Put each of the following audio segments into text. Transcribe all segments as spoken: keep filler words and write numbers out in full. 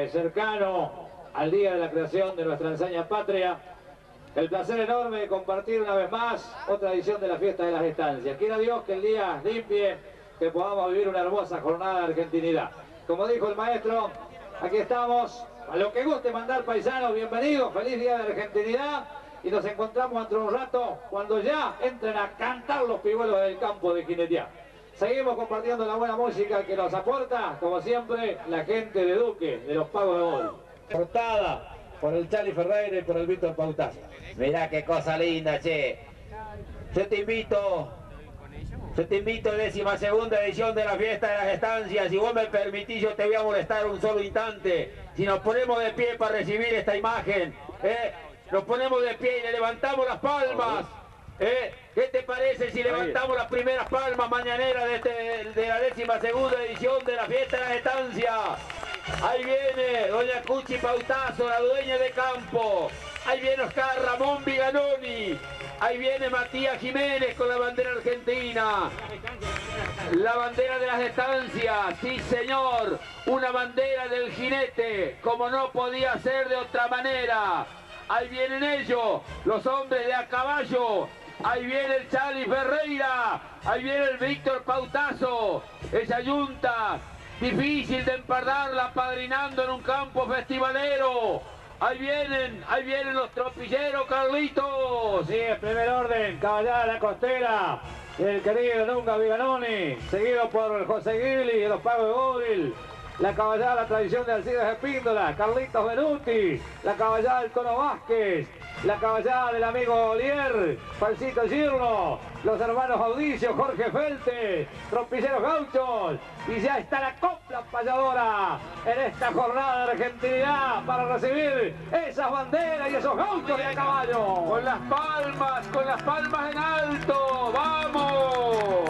eh, cercano al día de la creación de nuestra enseña patria. El placer enorme de compartir una vez más otra edición de la Fiesta de las Estancias. Quiera Dios que el día limpie, que podamos vivir una hermosa jornada de argentinidad. Como dijo el maestro, aquí estamos. A lo que guste mandar paisanos, bienvenidos, feliz día de argentinidad. Y nos encontramos dentro de un rato cuando ya entren a cantar los pigüelos del campo de jinetear. Seguimos compartiendo la buena música que nos aporta, como siempre, la gente de Duque, de los Pagos de Oro. Portada por el Chali Ferreira y por el Víctor Pautazo. Mirá qué cosa linda, che. Yo te invito, yo te invito a décima segunda edición de la Fiesta de las Estancias. Si vos me permitís, yo te voy a molestar un solo instante. Si nos ponemos de pie para recibir esta imagen, ¿eh? Nos ponemos de pie y le levantamos las palmas. ¿Eh? ¿Qué te parece si levantamos las primeras palmas mañaneras de, este, de la décima segunda edición de la Fiesta de las Estancias? Ahí viene doña Cuchi Pautazo, la dueña de campo. Ahí viene Oscar Ramón Viganoni. Ahí viene Matías Jiménez con la bandera argentina. La bandera de las estancias, sí señor. Una bandera del jinete, como no podía ser de otra manera. Ahí vienen ellos, los hombres de a caballo. Ahí viene el Chali Ferreira. Ahí viene el Víctor Pautazo. Esa yunta difícil de empardarla, padrinando en un campo festivalero. Ahí vienen, ahí vienen los tropilleros, Carlitos. Sí, en primer orden, Caballada La Costera, el querido Nunca Viganoni, seguido por José Guili y los Pagos de Gódil. La caballada La Tradición de Alcides Espíndola, Carlitos Benuti. La caballada del Tono Vázquez. La caballada del amigo Olier, Falsito Girno. Los hermanos Audicio, Jorge Felte. Tropilleros Gauchos. Y ya está la copla payadora en esta jornada de argentinidad para recibir esas banderas y esos gauchos de a caballo. Con las palmas, con las palmas en alto. ¡Vamos!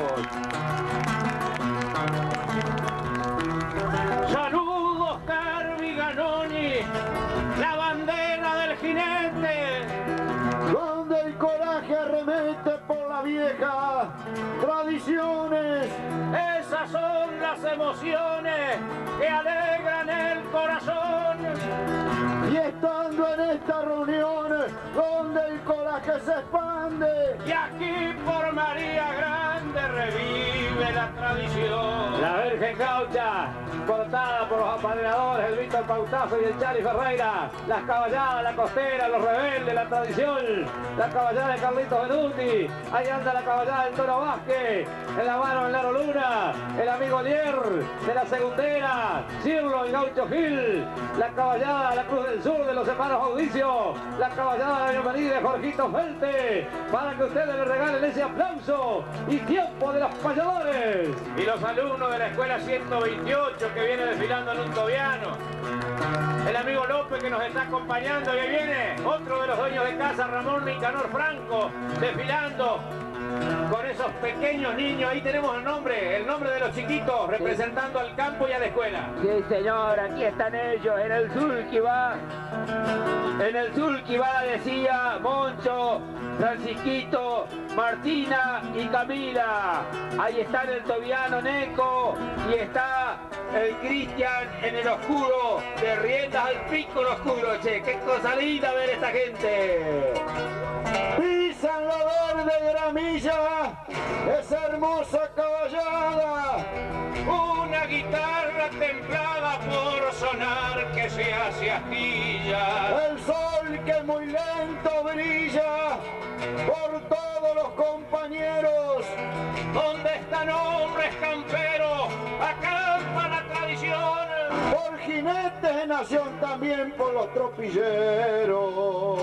Saludos, Oscar Viganoni, la bandera del jinete, donde el coraje arremete por las viejas tradiciones. esas son las emociones que alegran el corazón. Y estando en esta reunión donde el coraje se expande, Y aquí por María Grande revive la tradición. La Virgen Gaucha, portada por los apadrinadores, el Víctor Pautazo y el Chali Ferreira. Las caballadas, La Costera, los rebeldes, la tradición. La caballada de Carlitos Benuti. Ahí anda la caballada del Toro Vázquez. En la mano el Laro Luna. El amigo Lier de la Segundera. Cirlo y Gaucho Gil. La caballada La Cruz del Sur de los hermanos Audicio. La caballada de la bienvenida de Jorgito Felte. Para que ustedes le regalen ese aplauso y tiempo de los payadores. Y los alumnos de la escuela ciento veintiocho que viene desfilando en un tobiano. El amigo López que nos está acompañando, y ahí viene otro de los dueños de casa, Ramón Nicanor Franco, desfilando con esos pequeños niños. Ahí tenemos el nombre, el nombre de los chiquitos, representando al campo y a la escuela. Sí señor, aquí están ellos, en el Zulquivá. En el Zulquivá decía Moncho, Francisquito, Martina y Camila. Ahí están el tobiano Neco y está el Cristian en el oscuro, de riendas al pico en oscuro, che. Qué cosa linda ver esta gente. pisan la verde gramilla, esa hermosa caballada. Una guitarra templada por sonar que se hace astilla. El sol que muy lento brilla por todos los compañeros. Donde están hombres camperos, acampa la tradición. Por jinetes de nación, también por los tropilleros.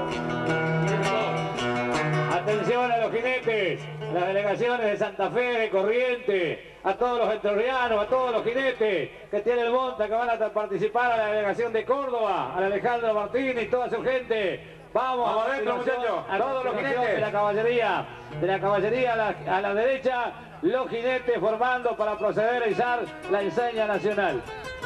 Atención a los jinetes, las delegaciones de Santa Fe, de Corrientes, a todos los entrerrianos, a todos los jinetes que tienen el monta, que van a participar a la delegación de Córdoba, a Alejandro Martínez y toda su gente. Vamos, Vamos adentro, muchachos, todos los jinetes de la caballería, de la caballería a la, a la derecha, los jinetes formando para proceder a izar la enseña nacional.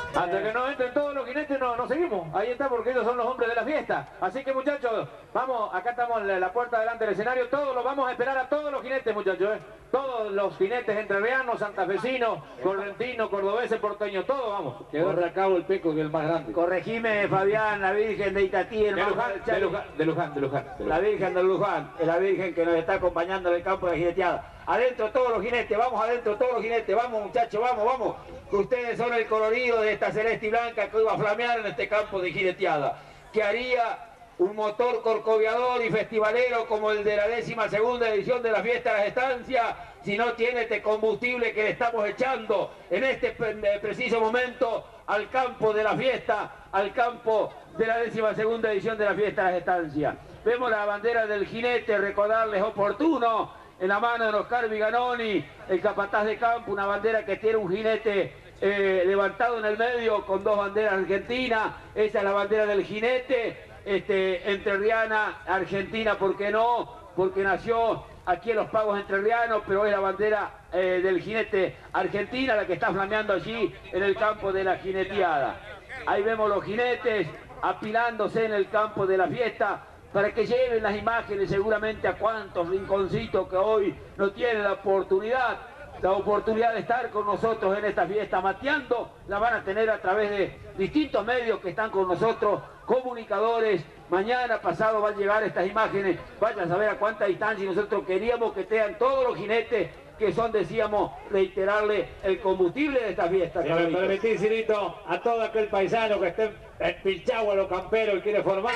Hasta que no entren todos los jinetes no, no seguimos. Ahí está, porque ellos son los hombres de la fiesta. Así que, muchachos, vamos, acá estamos en la puerta delante del escenario. Todos los vamos a esperar a todos los jinetes, muchachos. ¿eh? Todos los jinetes entrerrianos, santafesinos, correntinos, cordobeses, porteños, todos vamos. Quedó recabo el Peco, que es el más grande. Corregime, Fabián, la Virgen de Itatí, el De más Luján, de Luján, de Luján, de Luján. de La Luján. Virgen de Luján, es la Virgen que nos está acompañando en el campo de jineteada. Adentro todos los jinetes, vamos adentro todos los jinetes, vamos muchachos, vamos, vamos. Que ustedes son el colorido de esta celeste y blanca que iba a flamear en este campo de jineteada. Que haría un motor corcoviador y festivalero como el de la décima segunda edición de la Fiesta de las Estancias, si no tiene este combustible que le estamos echando en este preciso momento al campo de la fiesta, al campo de la décima segunda edición de la Fiesta de las Estancias. Vemos la bandera del jinete, recordarles oportuno, en la mano de Oscar Viganoni, el capataz de campo, una bandera que tiene un jinete eh, levantado en el medio con dos banderas argentinas. Esa es la bandera del jinete, este, entrerriana, argentina, ¿por qué no? Porque nació aquí en los pagos entrerrianos, pero es la bandera eh, del jinete argentina la que está flameando allí en el campo de la jineteada. Ahí vemos los jinetes apilándose en el campo de la fiesta, para que lleven las imágenes seguramente a cuantos rinconcitos que hoy no tienen la oportunidad, la oportunidad de estar con nosotros en esta fiesta mateando, la van a tener a través de distintos medios que están con nosotros, comunicadores. Mañana pasado van a llegar estas imágenes, vayan a saber a cuánta distancia, y nosotros queríamos que estén todos los jinetes que son, decíamos, reiterarle el combustible de esta fiesta. Si me permitís, Cirito, a todo aquel paisano que esté en Pilchagua, los camperos y quiere formar.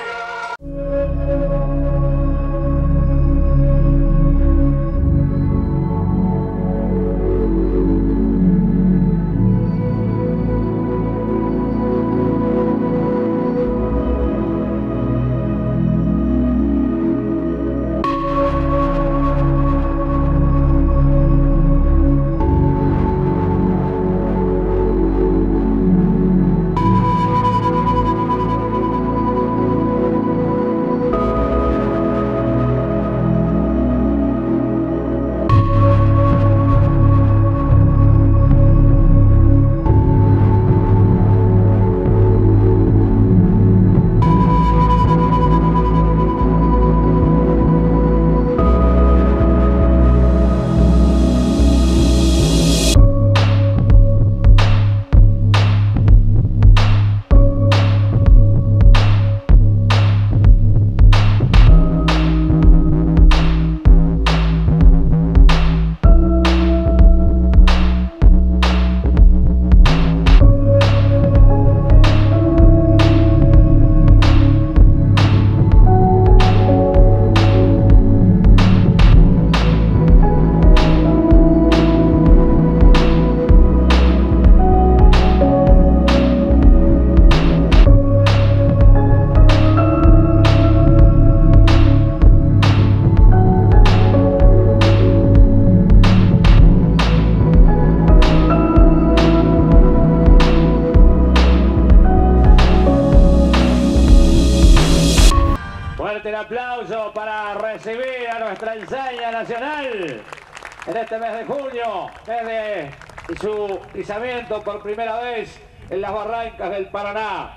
El aplauso para recibir a nuestra ensaña nacional en este mes de junio, desde su izamiento por primera vez en las barrancas del Paraná.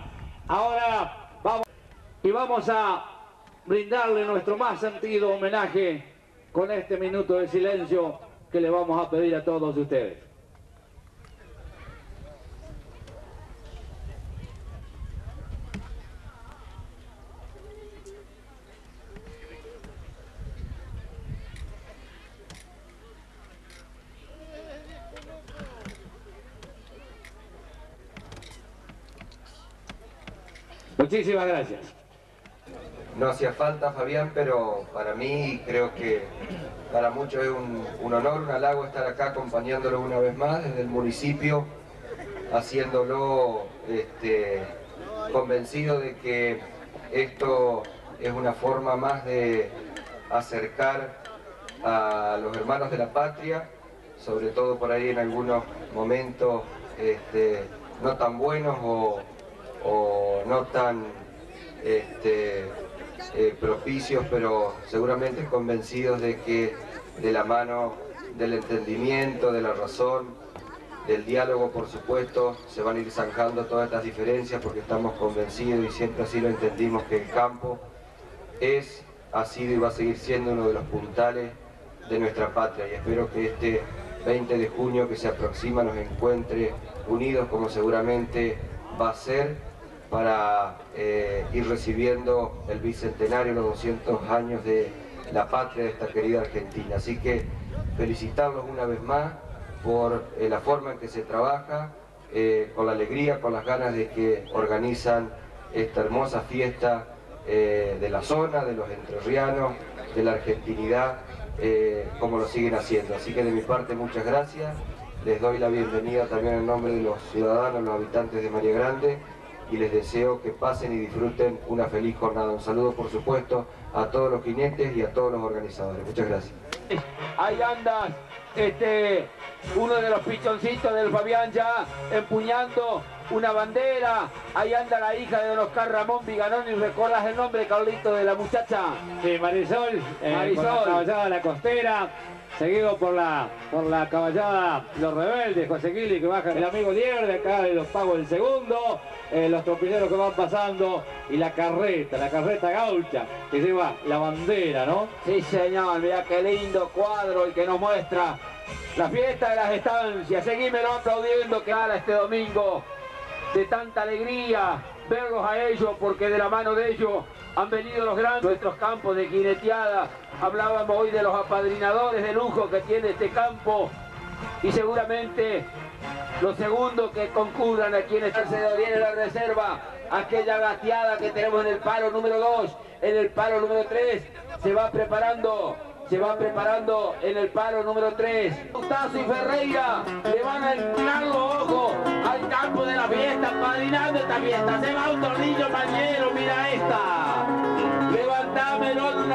Ahora vamos y vamos a brindarle nuestro más sentido homenaje con este minuto de silencio que le vamos a pedir a todos ustedes. Muchísimas gracias. No hacía falta, Fabián, pero para mí creo que para muchos es un, un honor, un halago estar acá acompañándolo una vez más desde el municipio, haciéndolo este, convencido de que esto es una forma más de acercar a los hermanos de la patria, sobre todo por ahí en algunos momentos este, no tan buenos o o no tan este, eh, propicios, pero seguramente convencidos de que de la mano del entendimiento, de la razón, del diálogo, por supuesto, se van a ir zanjando todas estas diferencias porque estamos convencidos y siempre así lo entendimos que el campo es, ha sido y va a seguir siendo uno de los puntales de nuestra patria, y espero que este veinte de junio que se aproxima nos encuentre unidos como seguramente va a ser para eh, ir recibiendo el bicentenario, los doscientos años de la patria de esta querida Argentina. Así que felicitarlos una vez más por eh, la forma en que se trabaja, eh, con la alegría, con las ganas de que organizan esta hermosa fiesta eh, de la zona, de los entrerrianos, de la argentinidad, eh, como lo siguen haciendo. Así que de mi parte muchas gracias, les doy la bienvenida también en nombre de los ciudadanos, los habitantes de María Grande, y les deseo que pasen y disfruten una feliz jornada. Un saludo por supuesto a todos los jinetes y a todos los organizadores. Muchas gracias. Ahí anda este, uno de los pichoncitos del Fabián ya empuñando una bandera. Ahí anda la hija de don Oscar Ramón Viganón. ¿Y recuerdas el nombre, Carlito, de la muchacha? Sí, Marisol, eh, Marisol. con la caballada de la costera, seguido por la por la caballada Los Rebeldes, José Guili, que baja el amigo Liebre, acá de los pagos del segundo, eh, los tropineros que van pasando, y la carreta, la carreta gaucha, que lleva la bandera, ¿no? Sí, señor, mira qué lindo cuadro el que nos muestra la fiesta de las estancias. Seguímelo aplaudiendo, que gala este domingo de tanta alegría verlos a ellos, porque de la mano de ellos han venido los grandes nuestros campos de jineteada. Hablábamos hoy de los apadrinadores de lujo que tiene este campo, y seguramente los segundos que concurran aquí en esta viene la reserva, aquella gateada que tenemos en el palo número dos, en el palo número tres, se va preparando. Se va preparando en el palo número tres. Tazo y Ferreira le van a entrar los ojos al campo de la fiesta, padrinando esta fiesta. Se va un tornillo mañero, mira esta. Levantámelo en un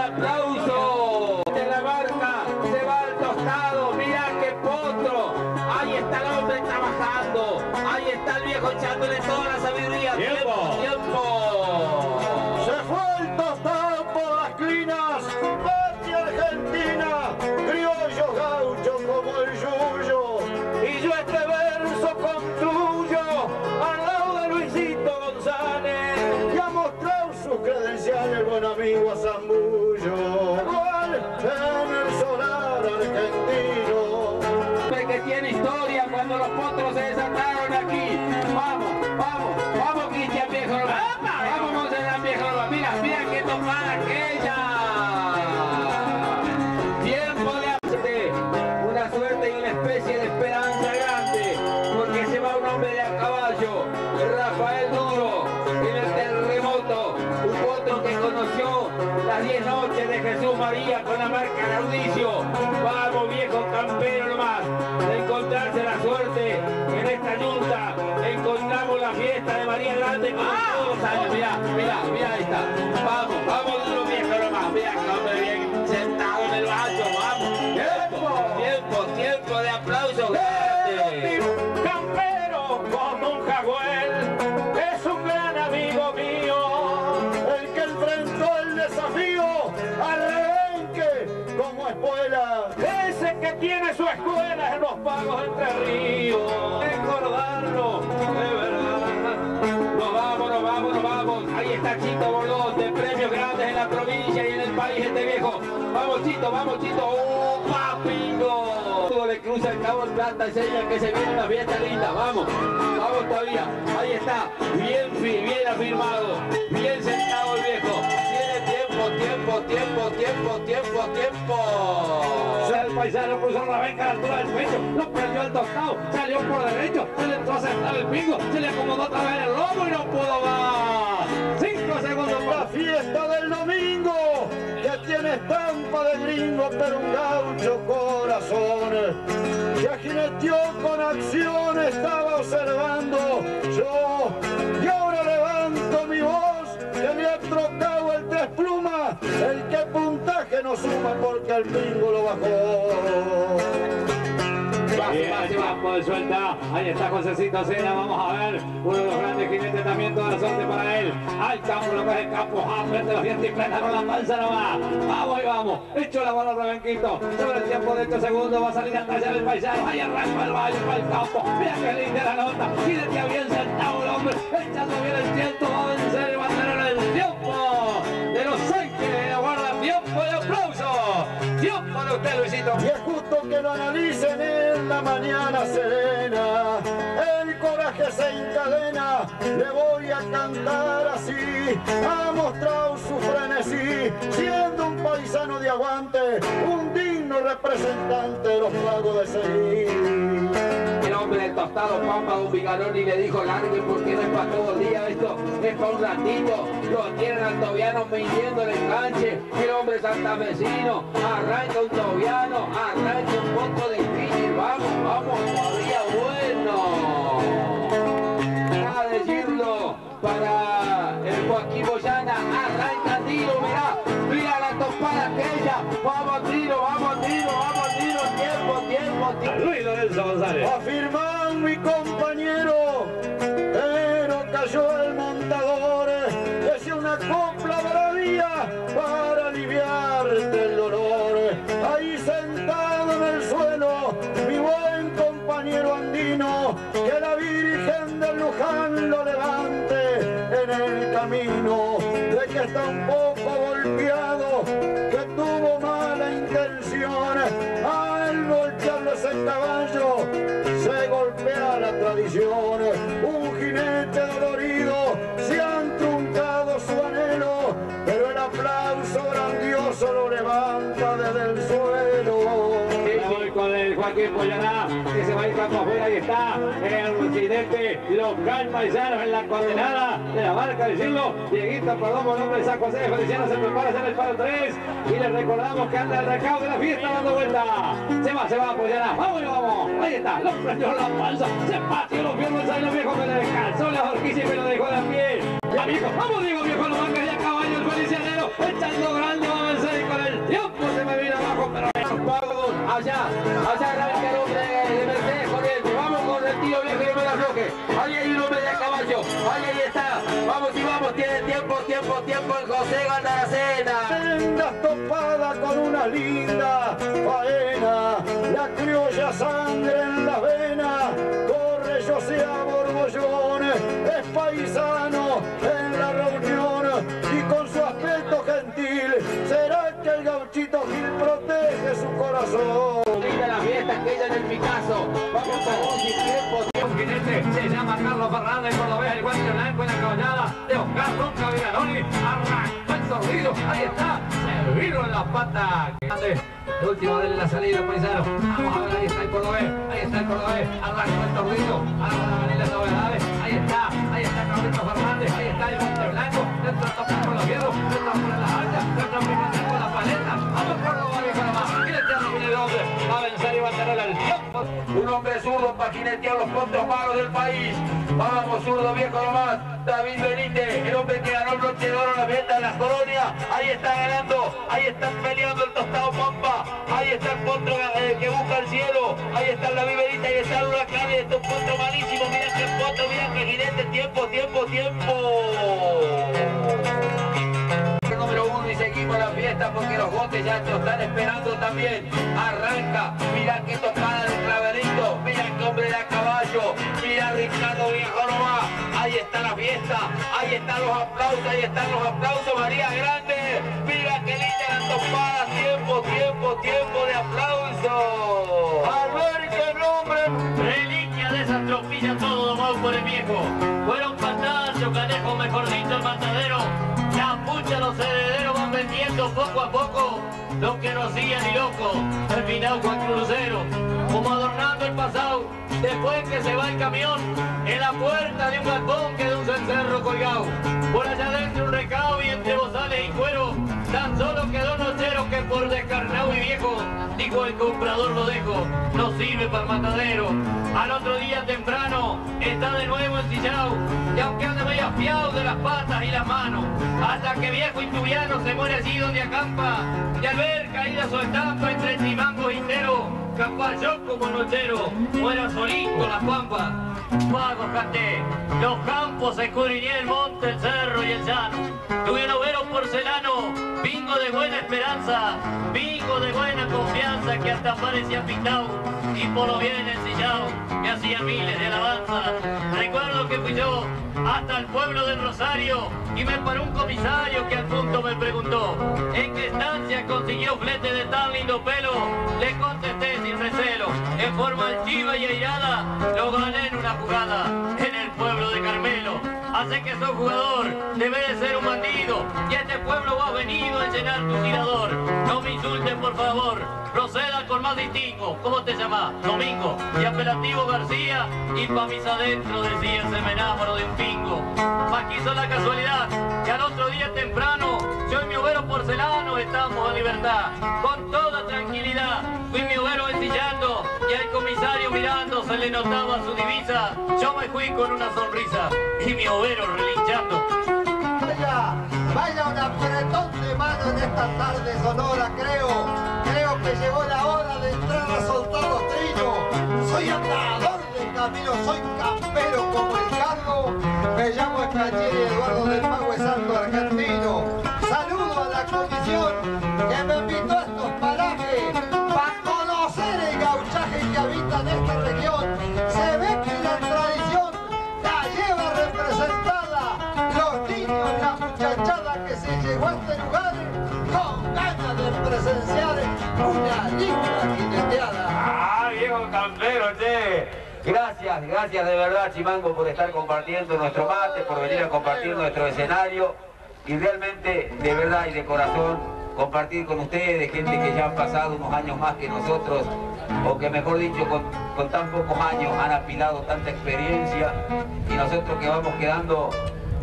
aplauso. De la barca se va al tostado, mira qué potro. Ahí está el hombre trabajando. Ahí está el viejo echándole toda la sabiduría. ¡Tiempo! ¡Tiempo! Se fue el tostado por las clinas. Argentina, criollos gauchos como el yuyo, Y yo este verso construyo al lado de Luisito González. y ha mostrado sus credenciales el buen amigo a Zambullo, igual en el solar argentino. Que tiene historia cuando los potros se desataron aquí. Vamos, vamos, vamos, Cristian Viejo. Vamos, Monserrat Viejo. Mira, mira qué tomada aquella. Tiempo de arte, una suerte y una especie de esperanza grande, porque se va un hombre de a caballo, Rafael Duro, en el terremoto, un potro que conoció las diez noches de Jesús María con la marca Laudicio. Vamos, viejo campero nomás, de encontrarse la suerte en esta yunta. Encontramos la fiesta de María Grande con todos los años. Mira, mira, mira, ahí está. Vamos, vamos, Duro viejo nomás. Mira que hombre bien sentado en el baño. Vamos. Tiempo, tiempo, tiempo de aplausos grandes. Campero como un jaguel, es un gran amigo mío. El que enfrentó el desafío al rebenque como espuela. Ese que tiene su escuela en los pagos Entre Ríos. Recordarlo, de verdad. Nos vamos, nos vamos, nos vamos. Ahí está Chito Bolón, de premios grandes en la provincia y en el país este viejo. Vamos, Chito, vamos, Chito. ¡Oh, papingo! Todo le cruza el cabo en plata, enseña que se viene una fiesta linda. Vamos, vamos todavía. Ahí está, bien, bien afirmado, bien sentado el viejo. Tiene tiempo, tiempo, tiempo, tiempo, tiempo, tiempo. El paisano cruzó la venca a la altura del pecho, lo prendió al tostado, salió por derecho, se le entró a sentar el pingo, se le acomodó otra vez el lomo y no pudo más. Cinco segundos La más. fiesta del domingo, que tiene estampa de gringo, pero un gaucho corazón. Ya jineteó con acción, estaba observando yo, y ahora levanto mi voz, que me ha trocado el tres plumas, el que puntaje no suma porque el pingo lo bajó. Va, se va, se va, tiempo de suelta. Ahí está Josecito Sena, vamos a ver. Uno de los grandes jinetes también, toda la suerte para él. Al campo, lo que es el campo, frente a los dientes y plena con la panza nomás. Vamos y vamos. Hecho la mano Rebenquito. Sobre el tiempo de estos segundos va a salir hasta allá el paisano. Ahí arranca el valle para el campo. Mira que linda la nota. Jinete bien sentado el hombre. Echando bien el tiempo. Va a vencer el bandero el tiempo de los Ángeles. Aguarda tiempo de aplauso. Tiempo de usted, Luisito. Y es justo que lo analicen en la mañana serena. El coraje se encadena. Le voy a cantar así. Ha mostrado su frenesí. Siendo un paisano de aguante. Un digno representante de los lagos de Seguí. El hombre del tostado Pampa, don Vigaroni, le dijo largue porque no es para todo el día, esto es para un ratito. Lo tienen al tobiano vendiendo el enganche. El hombre santafesino arranca un tobiano, arranca un poco difícil. Vamos, vamos, todavía bueno. Para decirlo para el Joaquín Boyana, arranca tiro, mirá, mira la topada aquella. Vamos tiro, vamos tiro, vamos tiro, tiempo, tiempo, tiempo. Luis Lorenzo González. Afirman mi compañero, pero cayó el montador. Es una copla bravía para aliviarte el dolor. Ahí sentado en el suelo, mi buen compañero andino, que la Virgen de Luján lo levante en el camino. De que está un poco golpeado, que tuvo mala intención. Al voltearle ese caballo, se golpea la tradición. Un jinete dolorido, se han truncado su anhelo, pero el aplauso grandioso lo levanta desde el suelo. Voy con el Joaquín Boyaná, que se va a ir campo afuera. Ahí está el jinete local paisano en la coordenada de la marca del siglo. Dieguito Perdomo, nombre de San José de Feliciano, se prepara a hacer el palo tres. Y les recordamos que anda el recado de la fiesta dando vuelta. Se va, se va Boyaná. Vamos y vamos. Ahí está, lo prendió la panza. Se pateó los piernas ahí los viejos que le descansó la horquilla y me lo dejó de pie. Amigo, vamos Diego viejo, lo manga ya caballo el felicianero. Echando grande, va a vencer y con el tiempo se me viene abajo, pero allá, allá arranca el hombre de Mercedes corriente. Vamos con el tío viejo y no me la afloje. Ahí hay un hombre de a caballo. Ahí, ahí está. Vamos y vamos. Tiene tiempo, tiempo, tiempo el José Gandaracena. Tendas topada con una linda faena. La criolla sangre en las venas. Corre José a Borbollón. Es paisano en la reunión. Y con su aspecto gentil, ¿será que el gauchito Gil protege su corazón? Linda la fiesta aquella en el Picasso. Vamos a ver si tiempo, tiempo. jinete se llama Carlos Fernández, cordobés, el guante blanco en la caballada de Oscar Ronca Viganoni. Arrancó el torrido, ahí está, se vino en la pata. El último de la salida, paisano. Vamos a ver, ahí está el cordobés, ahí está el cordobés, arrancó el torrido, ahora van a venir las novedades. Ahí está, ahí está Carlito Fernández, ahí está el guante blanco, dentro de tocar con los hierros, dentro de las altas, dentro de con la paleta. Vamos Córdoba, viejo nomás, y le queda bien el hombre, va a vencer y va a tener el tiempo. Un hombre zurdo para jinetear los puntos malos del país. Vamos, zurdo viejo nomás. David Benítez, el hombre que ganó el broche de oro en la fiesta de las colonias. Ahí está ganando, ahí están peleando el tostado Pampa. Ahí está el potro eh, que busca el cielo. Ahí está la Viverita, ahí está el huracán. Y está un potro malísimo. Mira que potro, mira que jinete. Tiempo, tiempo, tiempo. Número uno y seguimos la fiesta porque los botes ya te están esperando también. Arranca, mira que tocada del claverito, mira que hombre de a caballo, mira Ricardo viejo nomás. Ahí está la fiesta, ahí están los aplausos, ahí están los aplausos, María Grande, mira que linda la topada, tiempo, tiempo, tiempo de aplauso. Al ver qué nombre, reliquia de esas tropillas todo domado por el viejo. Fueron Pantacio, Canejo, mejor dicho el matadero. La pucha, los herederos van vendiendo poco a poco lo que no sigue ni loco. El final Juan Crucero, como adornando el pasado, después que se va el camión, en la puerta de un galpón queda un cencerro colgado. Por allá adentro un recado y entre bozales y cuero, tan solo quedó nochero que por descarnado y viejo, dijo el comprador lo dejo, no sirve para el matadero. Al otro día temprano está de nuevo ensillado, y aunque anda medio afiado de las patas y las manos, hasta que viejo intubiano se muere allí donde acampa, y al ver caída su estampa entre timangos enteros, capaz yo como nochero, fuera solito la pampa. Pago canté, los campos escudriñé el monte, el cerro y el llano. Tuve un overo porcelano, bingo de buena esperanza, bingo de buena confianza que hasta parecía pintado y por lo bien ensillado me hacía miles de alabanzas. Recuerdo que fui yo hasta el pueblo del Rosario y me paró un comisario que al punto me preguntó ¿en qué estancia consiguió flete de tan lindo pelo? Le contesté sin recelo, en forma altiva y airada, lo gané en una jugada en el pueblo de Carmelo. Hace que sos jugador, debe de ser un bandido y este pueblo vos has venido a llenar tu tirador. No me insulten por favor, proceda con más distingo. ¿Cómo te llamás? Domingo. Y apelativo García y pa' mis adentro decía se me enamoró de un pingo. Más quiso la casualidad que al otro día temprano yo y mi overo porcelano estamos en libertad. Con toda tranquilidad fui mi overo ensillando y al comisario mirando se le notaba su divisa. Yo me fui con una sonrisa y mi overo relinchando. Vaya, vaya un apretón de mano en esta tarde sonora, creo. Creo que llegó la hora de entrar a soltar los trillos. Soy andador del camino, soy campero como el cargo. Me llamo Escachiri Eduardo del Mago Santo Argentino. Saludo a la comisión que me invitó a estos parajes para conocer el gauchaje que habita en esta región. Se ve que la tradición la lleva representada los niños, la muchachada que se llegó a este lugar con ganas de presenciar una linda jineteada. ¡Ah, viejo campero, che! Gracias, gracias de verdad, Chimango, por estar compartiendo nuestro mate, por venir a compartir nuestro escenario y realmente, de verdad y de corazón, compartir con ustedes, gente que ya han pasado unos años más que nosotros, o que mejor dicho, con, con tan pocos años han apilado tanta experiencia, y nosotros que vamos quedando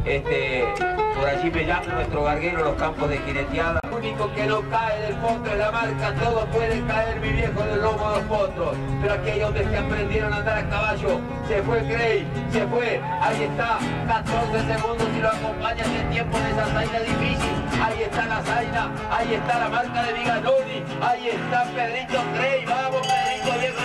este, por allí peleando nuestro garguero, los campos de jineteada. Lo único que no cae del potro es la marca, todo puede caer, mi viejo, del lomo de los potros, pero aquí hay hombres que aprendieron a andar a caballo. Se fue Grey, se fue, ahí está, catorce segundos y lo acompaña ese tiempo en esa zaina difícil. Ahí está la zaina, ahí está la marca de Viganoni, ahí está Pedrito Grey, vamos Pedrito, viejo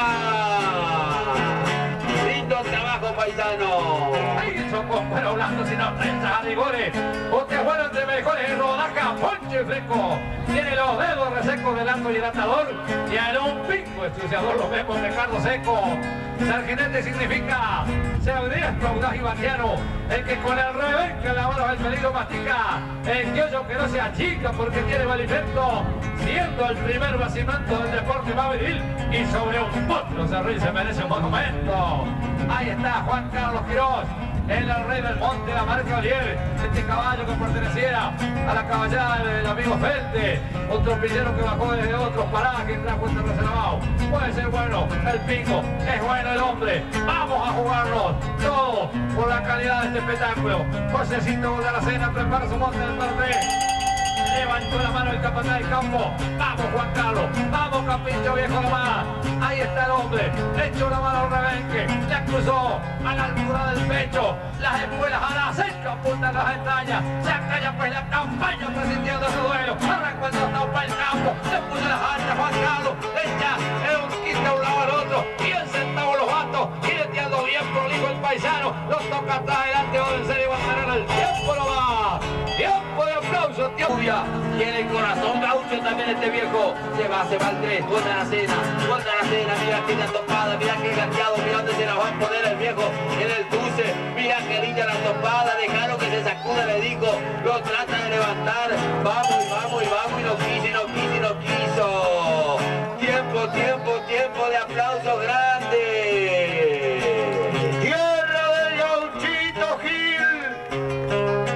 nomás. Lindo trabajo, paisano. Ahí son con cuero blanco sin ofensas a rigores. Usted bueno entre mejores en rodaja, ponche y fresco. Tiene los dedos resecos del arco y el atador. Y en un pico estudiador lo vemos Ricardo Seco. Ser jinete significa ser diestro, audaz y bastiano. El que con el revés que la mano el peligro mastica. El criollo que no se achica porque tiene valimento. Siendo el primer bacimento del deporte más viril. Y sobre un potro Cerril se merece un monumento. Ahí está Juan Carlos Quirós, el rey del monte, la marca Olier, este caballo que perteneciera a la caballada del amigo Felde, otro pillero que bajó desde otros parajes y trajo este reservado. Puede ser bueno el pico, es bueno el hombre, vamos a jugarnos todos por la calidad de este espectáculo. Josecito de la Cena prepara su monte del parte. Levantó la mano el capataz del campo. Vamos Juan Carlos, vamos Capillo viejo nomás. Ahí está el hombre, le echó la mano al rebenque, la cruzó a la altura del pecho. Las espuelas a la cerca apuntan las entrañas. Se acalla pues la campaña presintiendo su duelo. Arrancó el tostado para el campo, se puso las altas Juan Carlos. Echa el un quinto a un lado al otro, bien sentados los vatos, jineteando bien prolijo el paisano. Los toca atrás adelante, o en serio va a tener el tiempo nomás. Tiempo de aplauso, tiempo. Tiene el corazón gaucho también este viejo. Se va, se va el tres, vuelta la cena, vuelta la cena, mira que la topada, mira que gateado, mira dónde se la va a poner el viejo en el cruce, mira que linda la topada, dejaron que se sacuda, le digo, lo trata de levantar, vamos y vamos y vamos y no quiso y no quiso y no quiso. Tiempo, tiempo, tiempo de aplauso grande. Tierra del Gauchito Gil,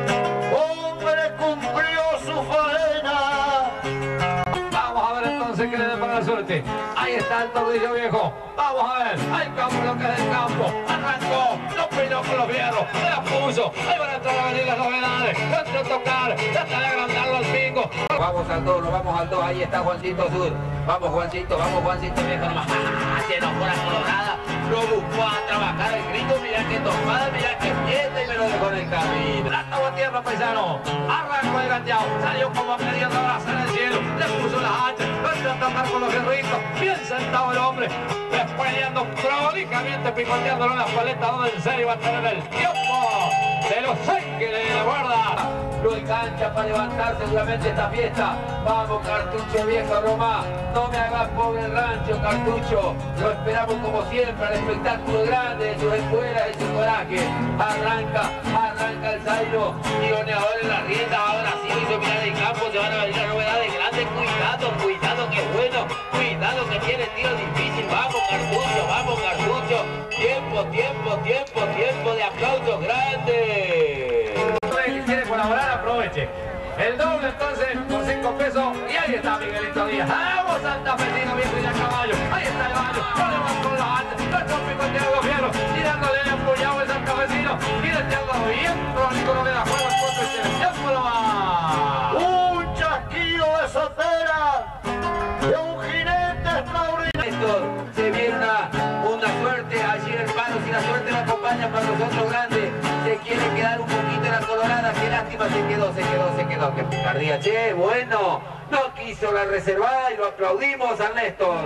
hombre cumplió su faena. Vamos a ver entonces qué le depara la suerte. Ahí está el tordillo viejo. Vamos a ver. Hay campo lo que es el campo. Arrancó. Los peinó con los fierros. Se la puso. Ahí van a entrar a venir las novedades. Entra a tocar. Trata de agrandarlo al pico. Vamos al dos, nos vamos al dos. Ahí está Juancito Sur. Vamos Juancito, vamos Juancito viejo nomás. Se enojó la colorada. Lo buscó a trabajar el grito. Mira que topada, mira que fiesta y me lo dejó en el camino. La toma tierra. los paisanos. Arrancó el gateado, salió como queriendo abrazar el cielo, le puso las hachas, entró a tocar con los guerritos, bien sentado el hombre, despeleando prolijamente, picoteándolo en las paletas, donde en serio va a tener el tiempo de los ángeles de la guarda. No hay cancha para levantar seguramente esta fiesta. Vamos, Cartucho viejo Roma, no me hagas pobre el rancho, Cartucho. Lo esperamos como siempre al espectáculo grande de sus escuelas y su coraje. Arranca, arranca el Zaino, tironeador en la rienda, ahora sí lo hizo mirar el campo, se van a venir las novedades grandes. Cuidado, cuidado que es bueno, cuidado que tiene tiro difícil. Vamos, Cartucho, vamos, Cartucho. Tiempo, tiempo, tiempo, tiempo de aplausos grandes. Si quiere colaborar, aproveche. El doble entonces por cinco pesos y ahí está Miguelito Díaz. ¡Vamos, santafesino viejo y a caballo! Ahí está el baño, ponemos con los antes, nuestro picoteado los fierros, tirándole el empuñado el santafesino, tirándolo bien, crónico no le da juego al punto y se le tiempo lo va. Un chasquido de sotera de un jinete extraordinario. Se viene una, una suerte allí en el palo, si la suerte la acompaña para los otros grandes, se quiere quedar un poquito en la colorada, qué lástima, se quedó, se quedó, se quedó, qué picardía, che, bueno, no quiso la reservada y lo aplaudimos a Néstor.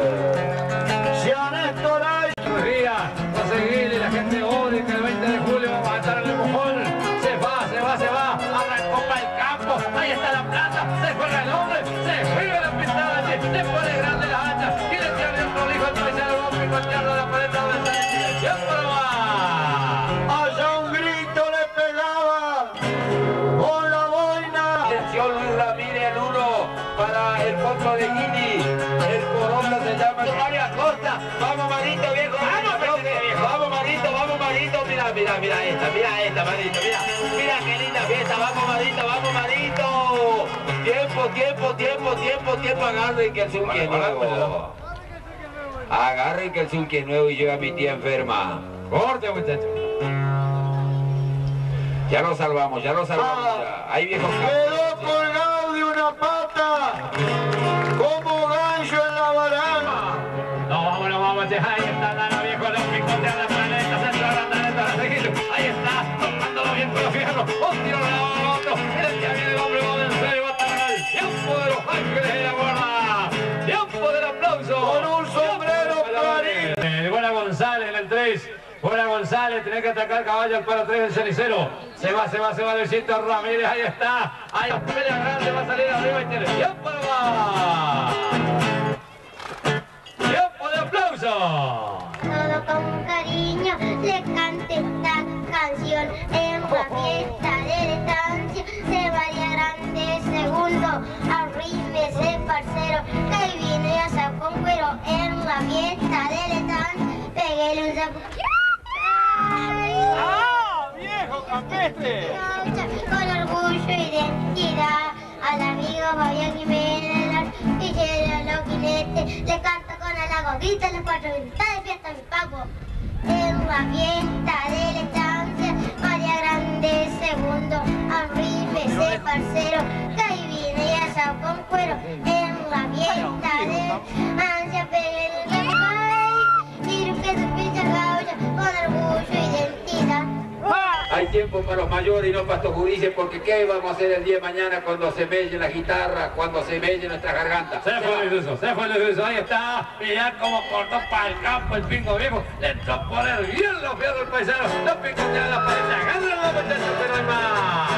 Si a Néstor hay conseguirle la gente ore que el veinte de julio vamos a estar en el mojón. Se va, se va, se va, arrancó para el campo, ahí está la plata, se juega el hombre, se juega la pistada, le pone grande las hachas y le tira el prolijo al paisano, vamos a picotearlo a la paleta donde está el tiempo no va. allá un grito le pegaba con la boina. Atención Luis Ramírez, el uno para el potro de Guini, el coronda se llama María Costa. Vamos Marito viejo, vamos viejo, vamos Marito, vamos Marito, mira, mira, mira esta, mira esta Marito, mira, mira qué linda fiesta, vamos Marito, vamos Marito. Tiempo, tiempo, tiempo, tiempo, tiempo, agarren que el Zunqui es nuevo. Agarren que el Zunqui es nuevo y llega mi tía enferma. Corte muchachos. Ya lo salvamos, ya lo salvamos. Ya. Ahí viejo. Quedó colgado de una pata como gancho en la barana. No, vámonos, vamos, ahí está Dana viejo, los picotean la planeta, centro grande para seguirlo. Ahí está, tocándolo bien con los fierros. Un tiro de la otro. Mira que viene el hombre, va en serio, va a estar el tiempo de los ángeles de la guarda. Tiempo del aplauso. Con un sombrero clarito. Eh, buena González en el tres. Buena González, tiene que atacar caballo al palo tres del cenicero. Se va, se va, se va Luisito Ramírez, ahí está. Ahí pelea grande, va a salir arriba y tiene tiempo de va. Tiempo de aplauso. Todo con cariño le cante esta canción en la fiesta de la estancia. Se vaya grande segundo, arrímese parcero, que ahí viene ya saco con cuero en la fiesta de la estancia. Peguele un saco. ¡Ah, viejo campestre! Con orgullo e identidad al amigo Fabián Jiménez y llega los jinetes, le canto con halago, grita los cuatro, está de fiesta mi papo. En la fiesta de la estancia, María Grande segundo, arrímese parcero, que ahí viene ya sao con cuero. En la fiesta de la ansia, pegué el rey, y que su pincha gaucha, con orgullo e identidad. Hay tiempo para los mayores y no para estos judíes, porque ¿qué vamos a hacer el día de mañana cuando se melle la guitarra, cuando se melle nuestra garganta? Se fue el Luiso, se fue el Luiso, ahí está. Mirá cómo cortó para el campo el pingo viejo. Le entró a poner bien los fierros el paisano. Los pingos tienen la pared. Agárrenlo muchachos, pero hay más.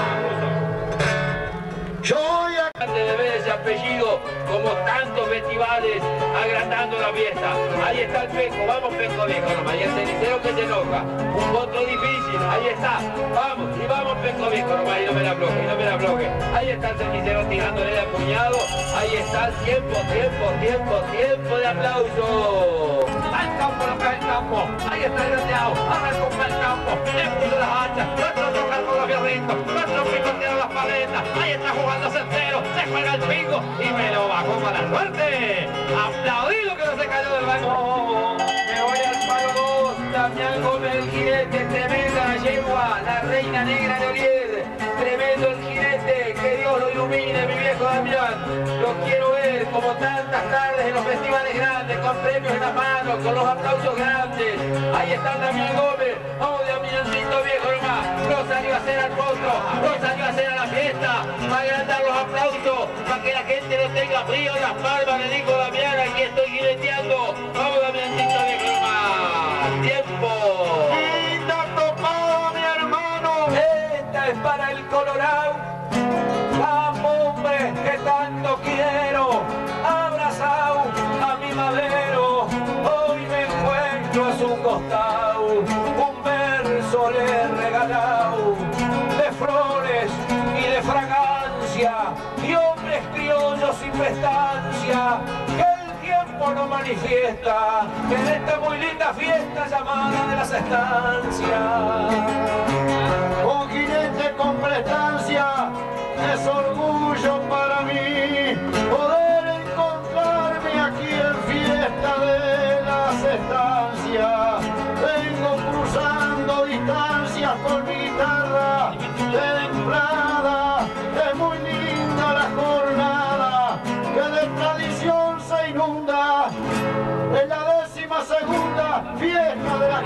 Yo voy a... De ver ese apellido como tantos festivales agrandando la fiesta. Ahí está el Peco, vamos Peco viejo nomás, y el cenicero que se enoja, un voto difícil, ahí está, vamos, y vamos Peco viejo nomás, y no me la bloque, y no me la bloque. Ahí está el cenicero tirándole de puñado, ahí está el tiempo, tiempo, tiempo, tiempo de aplauso. Al campo, lo que es el campo. Ahí está el gateado, arrancó para el campo, le puso las hachas, nuestro tocar con los fierritos, nuestro picotea las paletas, ahí está jugando centero, se juega el pingo y me lo bajó para la suerte. Aplaudido que no se cayó del banco. Me voy al palo dos, Damián Gómez el jinete, tremenda la yegua, la reina negra de Olier, tremendo el jinete, que Dios lo ilumine, mi viejo Damián. Lo quiero ver como tantas tardes en los festivales grandes, con premios en la mano, con los aplausos grandes. Ahí está Damián Gómez, vamos Damiancito viejo nomás, los salió a hacer al monstruo, no salió a hacer a la fiesta, para agrandar los aplausos, para que la gente no tenga frío en las palmas, le dijo Damián, aquí estoy jineteando. Vamos, Damiancito, viejo más. ¡Tiempo! ¡Linda topada, mi hermano! Esta es para el Colorado. Vamos, hombre, que tanto quiero, abrazado a mi madero. Hoy me encuentro a su costado, un verso le he regalado de flores y de fragancia, y hombres criollos sin prestancia, que el tiempo no manifiesta en esta muy linda fiesta llamada de las estancias. Con jinete con prestancia, es orgullo para mí poder encontrarme aquí en fiesta de las estancias. Vengo cruzando distancias con mi guitarra templada, es muy linda la jornada que de tradición se inunda. Es la décima segunda fiesta de la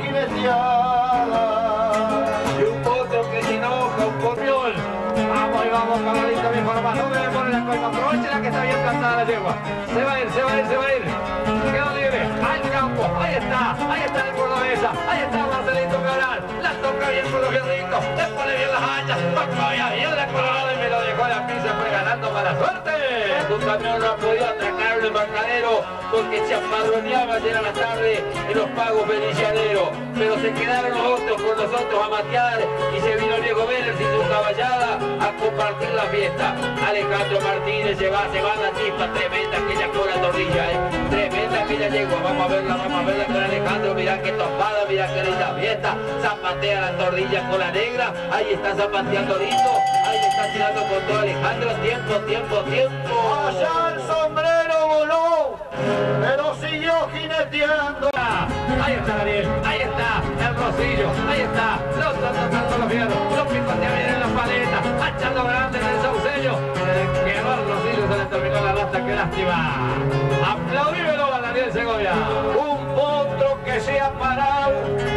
jineteada. Y un potro que se enoja, un corriol. Vamos y vamos, cabalito, bien formado. No me pone la coima, aprovechela que está bien plantada la yegua. Se va a ir, se va a ir, se va a ir. Quedó libre, al campo, ahí está, ahí está el cordobesa, ahí está Marcelito Cabral. La toca bien con los fierritos, le pone bien las hachas, toca bien la colorada y me lo dejó a la pizza, fue ganando mala suerte. Un camión no ha podido atracar el embarcadero porque se apadroneaba ayer a la tarde en los pagos venecianeros, pero se quedaron los otros con nosotros a matear y se vino el Diego Vélez y su caballada a compartir la fiesta. Alejandro Martínez se va, se va la chispa, tremenda aquella cola torrilla, eh. Tremenda aquella yegua, vamos a verla, vamos a verla con Alejandro, mirá que topada, mirá que linda fiesta, zapatea la torrilla con la negra, ahí está zapateando lindo, ahí le está tirando con todo Alejandro, tiempo, tiempo, tiempo. Allá el sombrero voló, pero siguió jineteando. Ahí está Daniel, ahí está el Rosillo, ahí está, los tratando los fierros, los picotean bien en las paletas, echando grande en el saucello. Se quedó el Rosillo, se le terminó la lata, qué lástima. Aplaudímelo a Daniel Segovia. Un potro que se ha parado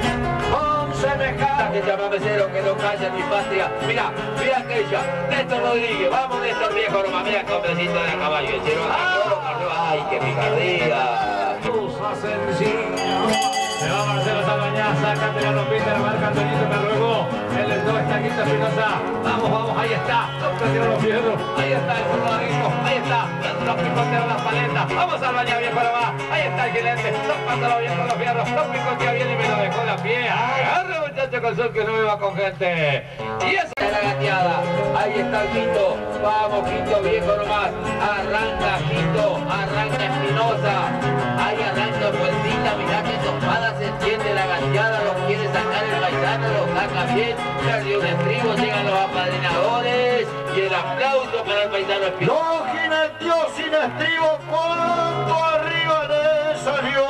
con semejante que llama mesero que no calla mi patria. Mira, mira aquella, Néstor Rodríguez, vamos Néstor viejo nomás, mira el hombrecito de a caballo, hicieron a ay, qué picardía. Usa sencillo. Se va Marcelo Salvañá, saca Adriano Peter, marca Antonito Carruego, el dos está Quinta Espinosa, vamos, vamos, ahí está, los prendieron los fierros, ahí está el Colorado, ahí está, los picotearon las paletas, vamos Salvañá bien para abajo, ahí está el Gilente, tocándolo bien con los fierros, los picotea bien y me lo dejó la pie, agarre muchacho con sol que no me va con gente, y esa es la gateada, ahí está el Quito, vamos Quito viejo nomás, arranca Quito, arranca Espinosa, ahí arranca Puentita, mirá que topada se entiende la gateada, lo quiere sacar el paisano, lo saca bien, perdió un estribo, llegan los apadrinadores y el aplauso para el paisano Espinosa. No jineteó sin estribo, cuando arriba le salió.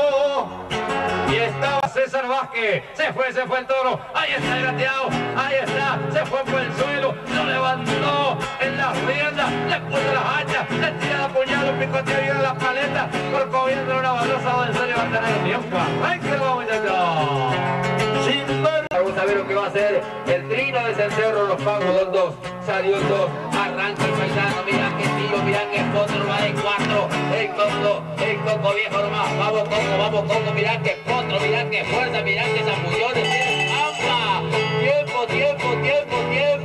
Y estaba César Vázquez, se fue, se fue el toro, ahí está el gateado, ahí está, se fue por el suelo, lo levantó en las riendas, le puso las hachas, le tira la puñada, un picotea bien en las paletas, corcoviendo una balosa donde se le va a tener tiempo. ¡Ay, que lo muchachos! Sin ver. Vamos a ver lo que va a hacer el trino de Cencerro, los pagos dos dos, salió el dos, arranca el paisano, mirá que tiro, mirá que potro, va de cuatro, el coco, el coco viejo nomás, vamos coco, vamos coco, mirá que potro, mirá que fuerza, mirá que zambullones, tiene trampa, tiempo, tiempo, tiempo,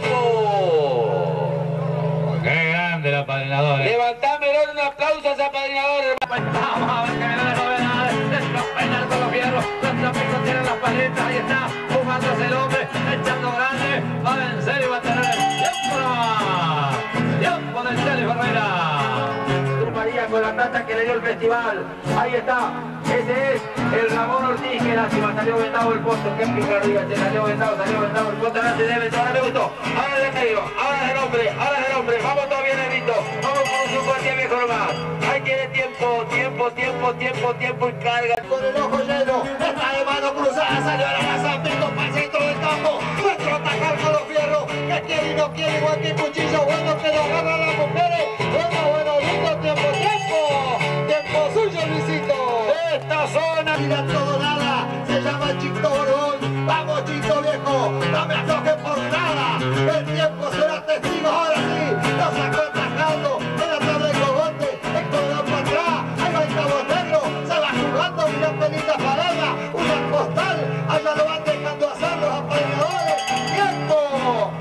tiempo. ¡Qué grande el apadrinador! Levantame un aplauso a ese apadrinador, hermano. Vamos a ver que viene de novedades, destropenar con los fierros, los tropicos tienen las paletas, ahí está, fumándose el hombre, echando grande, va a vencer y va a tener el tiempo nomás. Tiempo del Chele Ferreira. María con la plata que le dio el festival, ahí está, ese es el Ramón Ortiz, que lástima, salió vendado el posto, qué picardía, se salió vendado, salió vendado el posto, ahora se debe, ahora me gustó, ahora es el medio, ahora es el hombre, ahora es el hombre, vamos todavía Nevito, vamos con un sucuatía viejo nomás, ahí tiene tiempo, tiempo, tiempo, tiempo, tiempo y carga. Con el ojo lleno, está de mano cruzada, salió a la casa, pico para el centro del campo, nuestro atacar con los fierros, que quiere y no quiere, igual que cuchillo, bueno que lo agarran las mujeres, bueno, bueno, lindo tiempo, tiempo, tiempo suyo Luisito. Esta zona, Mira todo nada, se se llama Chito Borón. Vamos, Chito viejo, no me aflojes por nada. El tiempo será testigo, ahora sí. Lo sacó atajando en la tarde del cogote. El cordón para atrás, ahí va el cabotero. Se va jugando una pelita parada. Una postal, allá lo van dejando hacer los apañadores. ¡Tiempo!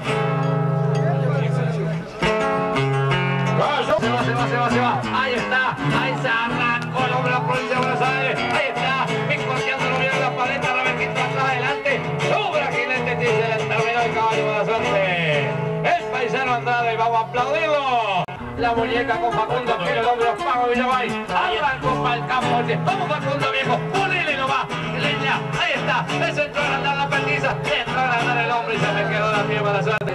Se va, se va, se va, se va. Ahí está, ahí se arrancó el hombre de la provincia de Buenos Aires. Ahí está, picoteándolo bien en la paleta, reverquito atrás adelante. Sobra jinete, dice el terminó el caballo de la suerte. El paisano Andrade, vamos a aplaudirlo. La muñeca con Facundo, que el hombre de los pagos de Villabay. Arrancó para el campo. Vamos Facundo viejo, ponele nomás. Leña, ahí está. Me centró a agrandar la perdiza. Entró a agrandar el hombre y se me quedó la piel mala suerte.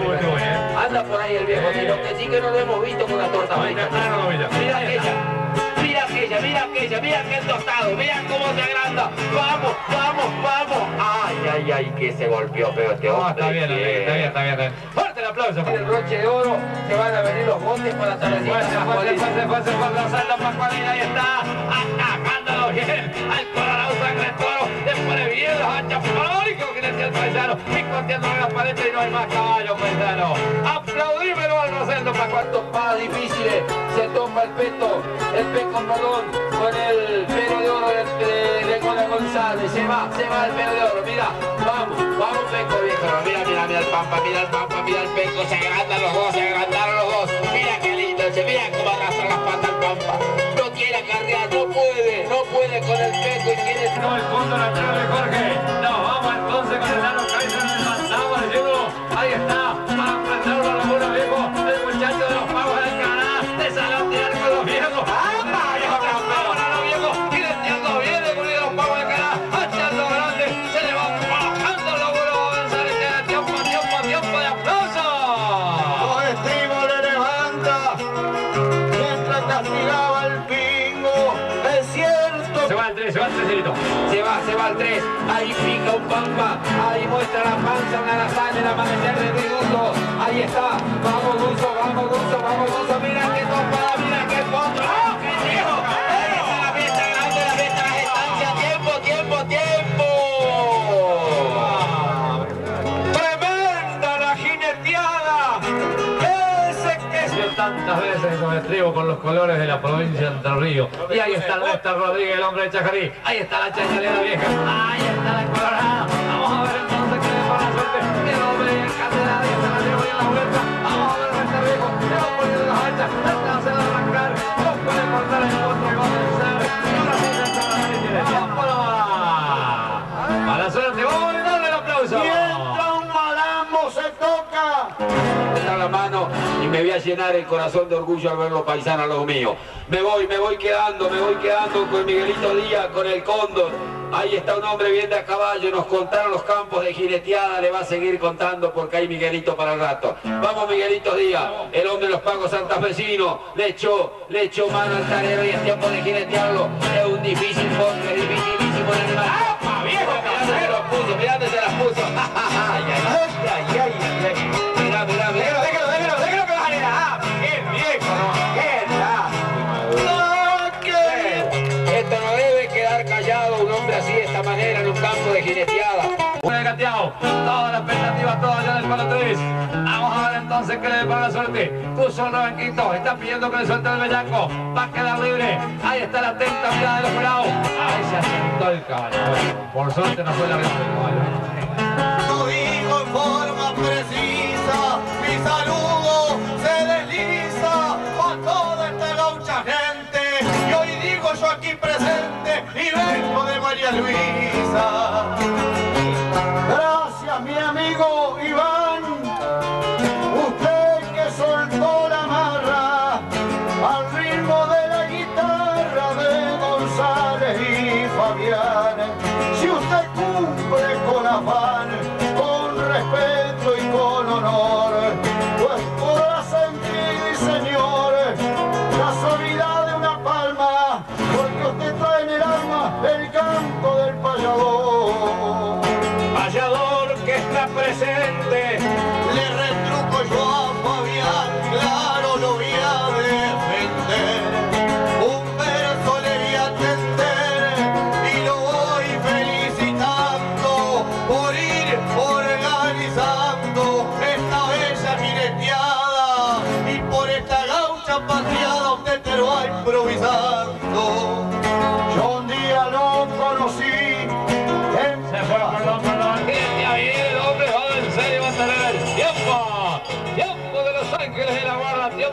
Anda por ahí el viejo, lo que sí que no lo hemos visto con la torta. Mira aquella, mira aquella, mira aquella, mira aquel tostado, mira cómo se agranda. Vamos, vamos, vamos. Ay, ay, ay, que se golpeó feo este hombre. Está bien, está bien, está bien, está bien. Fuerte el aplauso. En el broche de oro se van a venir los botes para la tardecita. Fuerza, fuerza, fuerza, fuerza, fuerza, Gonzalo Pascualín, ahí está. Atajándolo bien al Colorado Sangre Toro. Después bien los anchas parólicos que le decía el paisano. Picoteando en las paletas y no hay más caballo, paisano. Aplaudímelo al Rosendo Pascual. Topadas difíciles, se toma el peto, el peco, perdón, con el pelo de oro de, de, de Gona González. Se va, se va el pelo de oro. Mira, vamos, vamos peco viejo. Mira, mira, mira el Pampa, mira el Pampa, mira el peco. Se agrandan los dos, se agrandaron los dos. Mira qué lindo, se mira cómo arrastra las patas el Pampa. No quiere acarrear, no puede, no puede con el peco y tiene... No, el fondo natural de Jorge. Nos vamos entonces con el Nano Kaiser en el mandado del hielo. Ahí está, para enfrentarlo a la laguna viejo. El muchacho de los pagos del Canadá. De salotear con los viejos. ¡Anda! Viejo campeón, Nano viejo. Jineteando bien el gurú de los pagos del Canadá. Hachando grande. Se le va bajando el logro. Va a avanzar y queda tiempo, tiempo, tiempo de aplauso. Los estribos le levanta mientras castigaba el pingo. Es cierto. Se va el tres, se va el tres, Cirito. Se va, se va el tres, ahí pica un Pampa, ahí muestra la panza, una lasaña, el amanecer de Ruso, ahí está, vamos Ruso, vamos Ruso, vamos Ruso, mira qué topada, mira qué potro, ¡oh, qué viejo! Ahí está la fiesta grande, la fiesta de la estancia, tiempo, tiempo, tiempo. Tremenda la jineteada. Ese que Dio tantas veces esos estribos con los colores de la provincia de Entre Ríos. Y ahí está el Néstor Rodríguez, el hombre de Chajarí. Ahí está la chachalera vieja. Ahí está la colorada. Vamos a ver entonces qué le para la suerte. El hombre y el catedral. Ahí está la lleva y en la vuelta. Vamos a ver a este viejo. Le va poniendo las hachas. Trata de arrancar. No puede cortar el potro y va a vencer. Y ahora sí ya está la nariz. ¡Vámonos! Mala suerte. Vamos a darle el aplauso. mientras un malambo se toca. Está la mano y me voy a llenar el corazón de orgullo al ver los paisanos a los míos. Me voy, me voy quedando, me voy quedando con Miguelito Díaz, con el Cóndor. Ahí está un hombre bien de a caballo, nos contaron los campos de jineteada, le va a seguir contando porque hay Miguelito para el rato. Vamos Miguelito Díaz, el hombre de los pagos santafesinos, le echó, le echó mano al talero y es tiempo de jinetearlo. Es un difícil postre, es dificilísimo el animal. ¡Ah, viejo! Mirá dónde se las puso, mirá dónde se las puso. ¡Ay, ay, ay, ay, ay! Mirá, mirá, mirá. Déjalo, déjalo, déjalo, déjalo que va a salir. ¡Ah! ¡Qué viejo! ¡Qué tal! Esto no debe quedar callado un hombre así de esta manera en un campo de jineteada. Una de Cateado, toda la expectativa, toda allá del palo tres. Vamos a ver entonces qué le depara la suerte. Tu solo Banquito, está pidiendo que le suelte el bellaco. Va a quedar libre. Ahí está la atenta mirada de los pelados. Ahí se asentó el caballo. Bueno, por suerte no fue la rienda del caballo. Lo digo en forma precisa, mi saludo se desliza a toda esta gaucha gente. Y hoy digo yo aquí presente y vengo de María Luisa. Gracias, mi amigo Iván. Usted que soltó la marra al ritmo de la guitarra de González y Fabián. Si usted cumple con afán, con respeto y con honor, pues podrá sentir, señor, la suavidad de una palma, porque usted trae en el alma el canto del payador.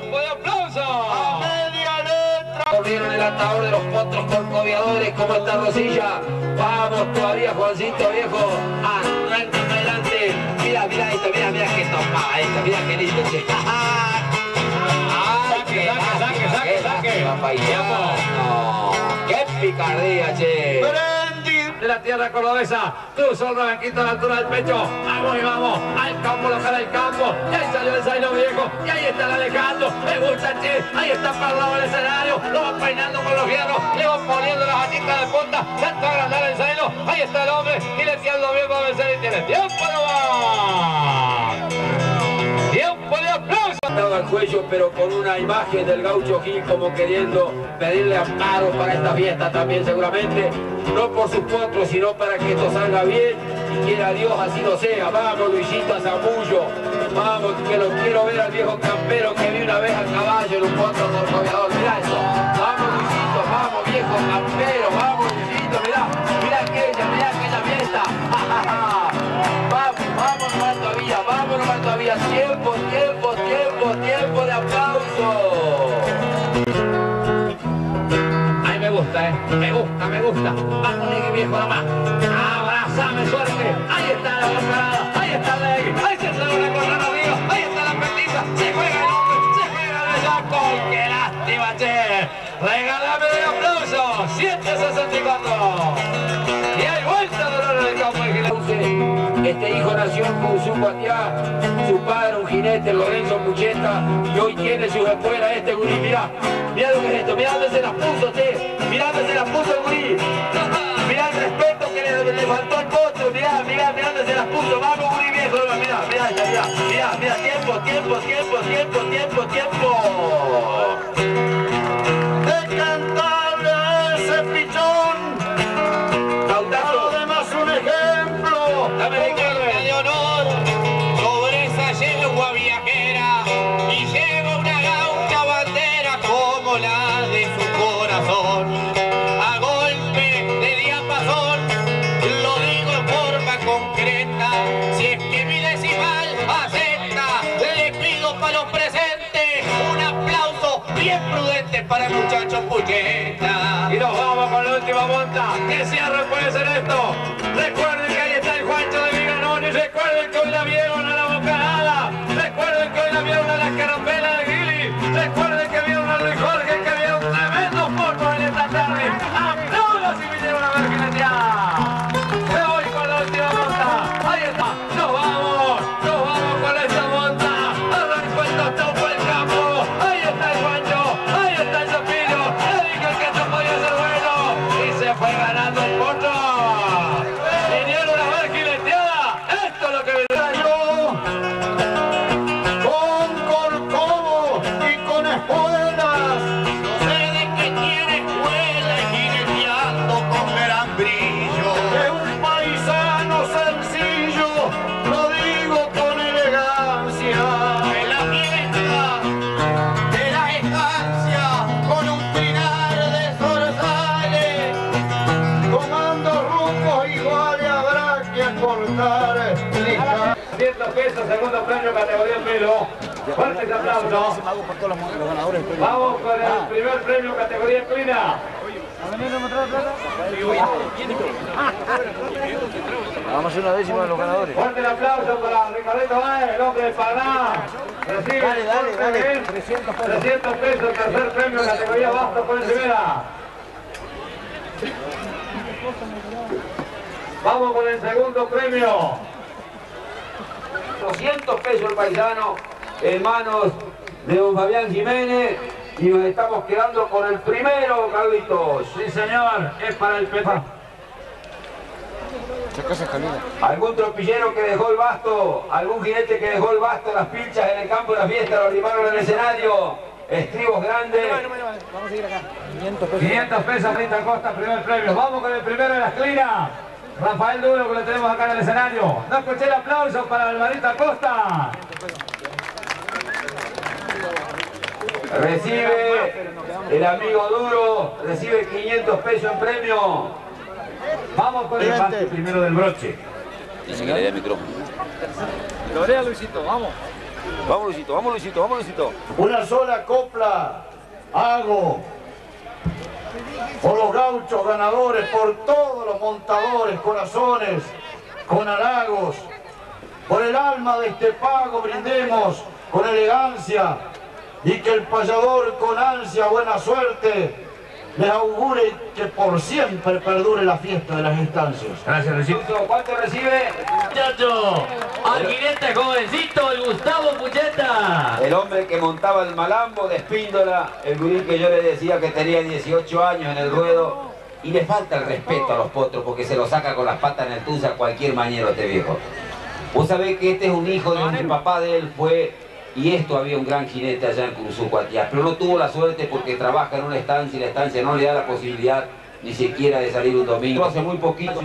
¡Tiempo de aplauso! ¡A media letra! Volvieron el atador de los potros corcoviadores como esta Rosilla. Vamos todavía, Juancito viejo. Arranca para adelante. Mira, mira esto, mira, mira que toma esto, mira qué lindo, che. Saque, saque, saque, saque, saque. No, qué picardía, che. De la tierra cordobesa, cruzó el rabanquito a la altura del pecho, vamos y vamos, al campo, local del campo, y ahí salió el Zaino viejo, y ahí está el Alejandro, me gusta che, ahí está parado el escenario, lo va peinando con los hierros, le va poniendo las patitas de punta, tanto agrandar el Zaino, ahí está el hombre, y le tirando bien para vencer y tiene tiempo nomás. Tiempo de aplauso. Al cuello, pero con una imagen del gaucho Gil como queriendo pedirle amparo para esta fiesta también seguramente, no por sus potros, sino para que esto salga bien y quiera Dios así lo sea. Vamos Luisito a Zamullo, vamos que lo quiero ver al viejo campero que vi una vez a caballo en un potro corcoviador, mirá eso, vamos Luisito, vamos viejo campero, vamos Luisito, mirá, mirá aquella, mirá aquella fiesta, vamos, vamos más todavía, vámonos más todavía, tiempo, tiempo, tiempo, tiempo de aplauso. Ay, me gusta, eh, me gusta, me gusta, vamos Legui viejo nomás, abrazame suerte, ahí está la bocada, ahí está Legui, ahí se trae una corona arriba, ahí está la perlita, se juega el hombre, se juega el bellaco, qué lástima, che, regálame el aplauso, siete sesenta y cuatro, y hay vuelta de honor en el campo de Gil. Este hijo nació en Cuzumatiá, su padre un jinete, Lorenzo Mucheta, y hoy tiene sus espuelas este gurí, mirá, mirá lo que es esto, mirá dónde se las puso, che, mirá dónde se las puso el gurí, mirá el respeto que le, le faltó al potro, mirá, mirá, mirá dónde se las puso, vamos gurí viejo, mirá, mirá, mirá, mirá, mirá, tiempo, tiempo, tiempo, tiempo, tiempo, tiempo. De cantarle a ese pichón, Lautaro, además un ejemplo. dame de de honor sobre esa yegua viajera y lleva una gaucha bandera como la de su corazón. A golpe de diapasón, lo digo en forma concreta, si es que mi decimal acepta, le pido para los presentes un aplauso bien prudente para el muchacho Pucheta. Y nos vamos con la última monta. Que cierre puede ser esto. Recuerden que ahí está el Juancho de Viganón. Y recuerden que hoy la vieron a la bocanada. Recuerden que hoy la vieron a la carapela de Gili. Recuerden que vieron a Luis Jorge, que vieron tremendos fotos en esta tarde. ¡Aplausos si vinieron a ver jineteada! Me voy con la última monta. Ahí está. Nos vamos. Nos vamos con esta monta. Arrancó el tostón por el campo. Ahí está el Juancho. Ahí está el Sopillo. Le dije que esto podía ser bueno. Y se fue ganando el potro. Vinieron a ver jineteada. Esto es lo que vendrá yo. Con corcovo y con espuelas, No sé de qué tiene escuela y jineteando con gran brillo. de un paisano sencillo, lo digo con elegancia. De la fiesta, de la estancia, con un trinar de zorzales. Tomando rumbos iguales habrá que acortar lija. cientos pesos, segundo premio, categoría en pelo. Fuertes aplausos. Vamos con el primer premio, categoría en clina. Vamos a hacer una décima de los ganadores. Fuerte el aplauso para Ricardito Báez, el hombre de Paraná. Recibe Dale, dale, Jorge dale. Gil, trescientos pesos, tercer premio, categoría basto con primera. Vamos con el segundo premio. doscientos pesos el paisano en manos de don Fabián Jiménez y nos estamos quedando con el primero, Carlitos. Sí, señor, es para el Pepa. Algún tropillero que dejó el basto, algún jinete que dejó el basto, las pinchas en el campo de la fiesta, lo arrimaron en el escenario. Estribos grandes. Vamos a seguir acá. quinientos pesos. quinientos pesos, Rita Costa, primer premio. Vamos con el primero de las clinas. Rafael Duro, que lo tenemos acá en el escenario. No escuché el aplauso para Alvarito Costa. Recibe el amigo Duro, recibe quinientos pesos en premio. Vamos con el basto primero del broche. Lorea, Luisito, vamos. Vamos Luisito, vamos Luisito, vamos Luisito. Una sola copla hago por los gauchos ganadores, por todos los montadores, corazones, con halagos. Por el alma de este pago brindemos con elegancia y que el payador con ansia buena suerte les augure que por siempre perdure la fiesta de las estancias. Gracias, Luisito. ¿Cuánto recibe? Muchacho, al jinete jovencito, el Gustavo Pucheta. El hombre que montaba el malambo de Espíndola, el gurí que yo le decía que tenía dieciocho años en el ruedo, y le falta el respeto a los potros porque se lo saca con las patas en el tuza a cualquier mañero este viejo. Vos sabés que este es un hijo de un el papá de él fue, y esto había un gran jinete allá en Curuzucuatiá, pero no tuvo la suerte porque trabaja en una estancia y la estancia no le da la posibilidad ni siquiera de salir un domingo. Hace muy poquito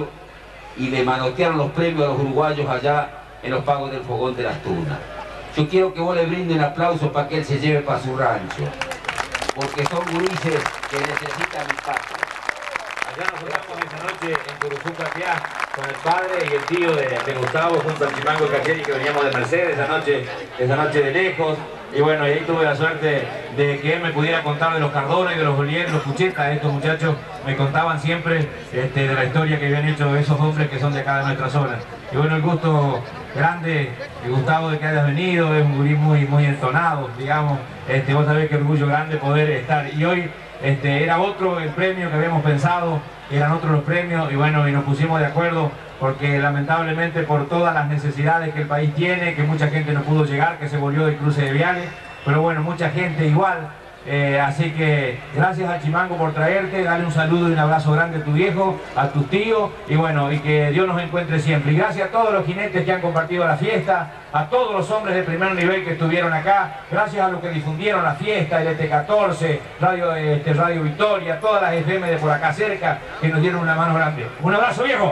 y le manotearon los premios a los uruguayos allá en los pagos del Fogón de las Tunas. Yo quiero que vos le brinden aplausos para que él se lleve para su rancho, porque son gurises que necesitan mi patria. Allá nos juntamos esa noche en Curuzucuatiá con el padre y el tío de, de Gustavo junto al Chimango Cacheri, que veníamos de Mercedes esa noche, esa noche de lejos. Y bueno, y ahí tuve la suerte de que él me pudiera contar de los Cardona y de los Joliet, los Puchetas. Estos muchachos me contaban siempre este, de la historia que habían hecho esos hombres que son de acá de nuestra zona. Y bueno, el gusto grande, Gustavo, de que hayas venido, es un gurí muy, muy entonado, digamos. Este, vos sabés qué orgullo grande poder estar. Y hoy este, era otro el premio que habíamos pensado, eran otros los premios, y bueno, y nos pusimos de acuerdo porque lamentablemente por todas las necesidades que el país tiene, que mucha gente no pudo llegar, que se volvió de cruce de viales, pero bueno, mucha gente igual. Eh, así que gracias a Chimango por traerte, dale un saludo y un abrazo grande a tu viejo, a tus tíos, y bueno, y que Dios nos encuentre siempre. Y gracias a todos los jinetes que han compartido la fiesta, a todos los hombres de primer nivel que estuvieron acá, gracias a los que difundieron la fiesta, el E T catorce, Radio, este, Radio Victoria, todas las F M de por acá cerca, que nos dieron una mano grande. Un abrazo, viejo.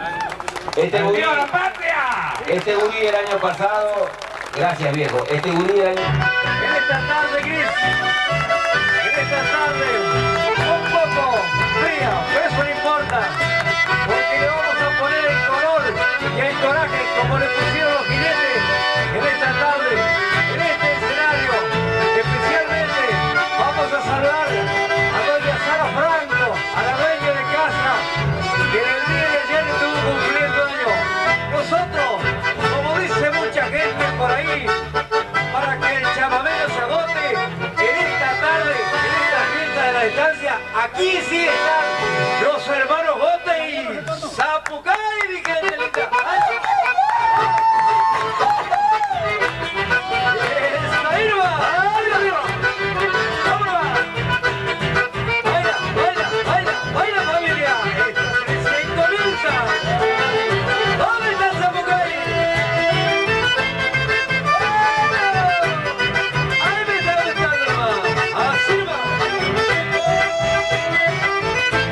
Este gurí, ¡Viva la patria! este gurí el año pasado, gracias viejo, este gurí el año... En esta tarde gris, en esta tarde un poco fría, pero eso no importa, porque le vamos a poner el color y el coraje como le pusieron los jinetes en esta tarde, en este escenario. Especialmente vamos a saludar a doña Sara Franco, a la dueña de casa, que en el día de ayer estuvo cumpliendo años. Nosotros, como dice mucha gente por ahí, para que el chamamé no se agote, en esta tarde, en esta fiesta de la estancia, aquí sí están los hermanos Gote y Zapucay, mi gente linda. ¡Ahí no va! ¡Ahí arriba! ¡Vámonos! ¡Baila, baila, baila, baila familia! ¡Esto se comienza! ¿Dónde está Zapucay? Ahí me está gustando, hermano. Así va.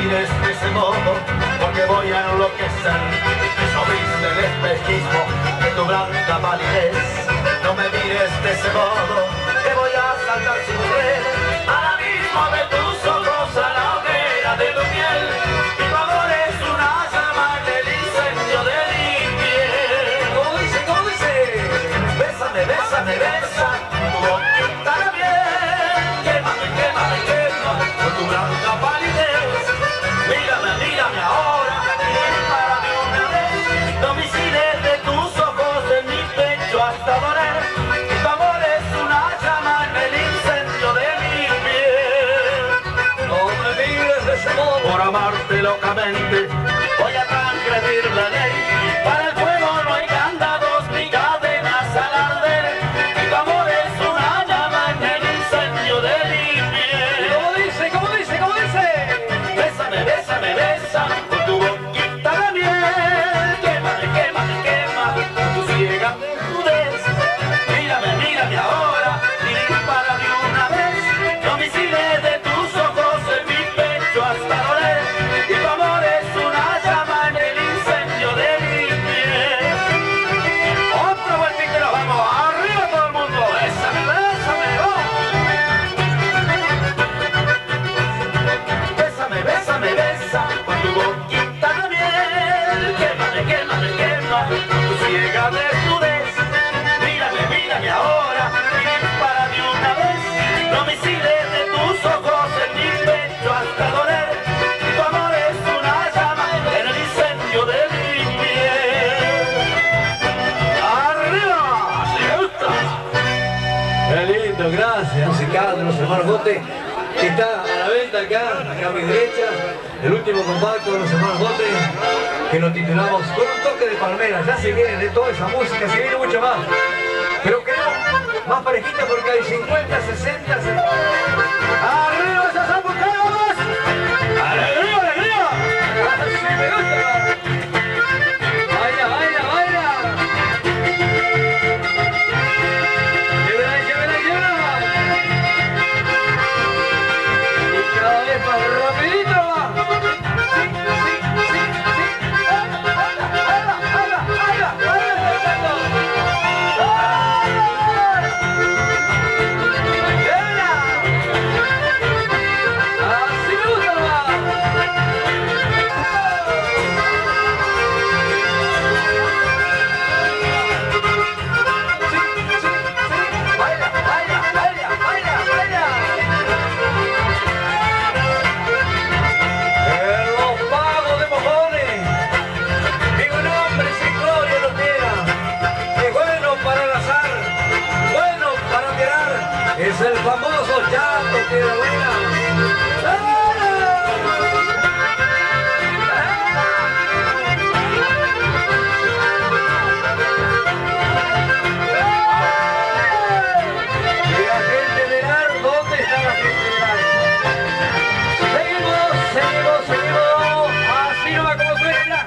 mires de ese modo, porque voy a enloquecer. Eso viste el espejismo de tu blanca palidez. No me mires de ese modo, que voy a saltar sin red al abismo de tus ojos, a la hoguera de tu piel. Mi amor es una llama en el incendio de mi piel. ¿Cómo dice? ¿Cómo dice? Bésame, bésame, besa tu boquita de miel. Quémame, quémame, quémame con tu blanca palidez. Mírame, mírame ahora, dispárame una vez. No misiles de tus ojos en mi pecho hasta doler. Mi amor es una llama en el incendio de mi piel. No me mires de ese modo, por amarte locamente voy a transgredir la ley. Para el fuego no hay candados ni cadenas al arder. Mi amor es una llama en el incendio de mi piel. ¿Cómo dice? ¿Cómo dice? ¿Cómo dice? Bésame, bésame, besa con tu boquita de miel. Quémame, quémame, quema con tu ciega desnudez. Mírame, mírame ahora y dispara de una vez. Los misiles de tus ojos en mi pecho hasta doler. Y tu amor es una llama en el incendio de mi piel. Otro vueltín que nos vamos. Arriba todo el mundo. Bésame, bésame, oh. Bésame, bésame, besa con tu boquita de miel. Quémame, quémame, quema con tu ciega desnudez. Mírame, mírame ahora y dispara de una vez. Los misiles de tus ojos en mi pecho hasta doler. Y tu amor es una llama en el incendio de mi piel. ¡Arriba! ¡Si me gusta! Qué lindo, gracias. Musical de los hermanos Bote, que está a la venta acá, acá a mi derecha. El último compacto de los hermanos Bote, que lo titulamos Con un toque de palmera. Ya se viene de toda esa música, se viene mucho más. Pero queremos más parejita porque hay cincuenta, sesenta, setenta. ¡Arriba esas apucadas! ¡Alegría, alegría! ¡Sí me gusta! ¡Baila, baila, baila! ¡Llévela, llévela, llévela! Y cada vez más rapidito va. Sí, sí, sí, sí. ¡Baila, baila, baila, baila, baila! ¡Así me gusta, es el famoso Chato que buena. Y la gente de Ar, ¿dónde está la gente de Ar? Seguimos, seguimos, seguimos. Así no va como suena.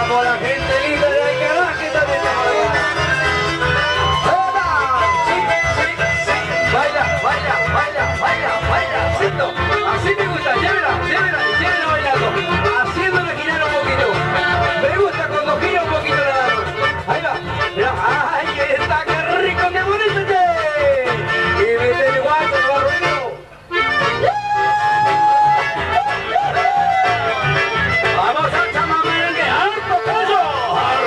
Vamos la gente linda de Alcalá que también está por acá. ¡Hola! Sí, sí, sí. Baila, baila, baila, baila, baila. Siento. Así me gusta. Llévela, llévela, llévela bailando. Haciéndola girar un poquito. Me gusta cuando gira un poquito la mano. Ahí va. Mira, ¡ay, que está, qué rico, qué bonito! Y mete el guante, lo va ruido. Vamos a chamar merengue, harto pollo,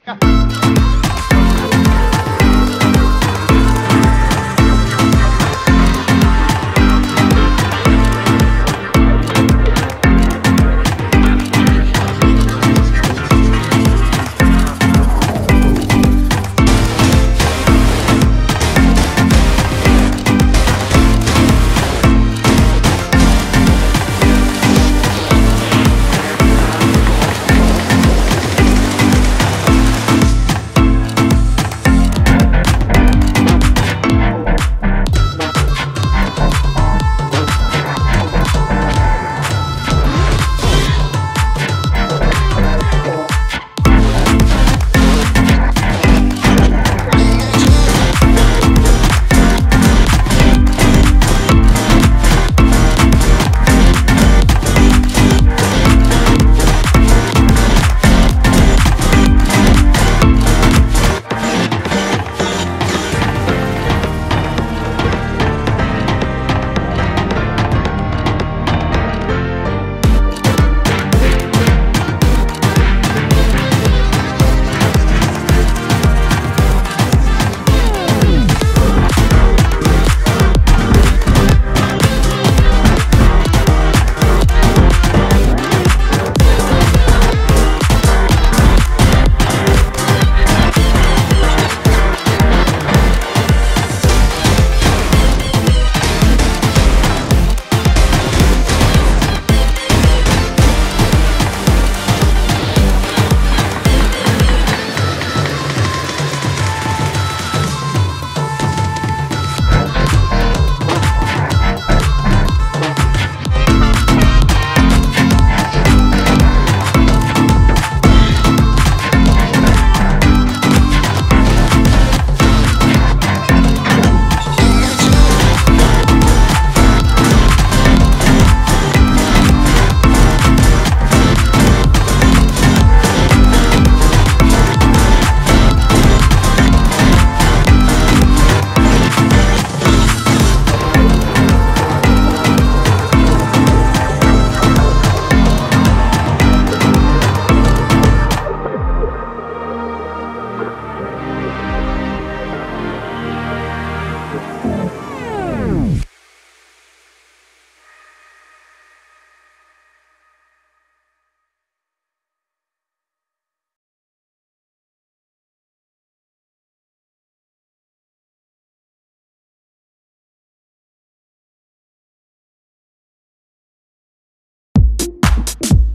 You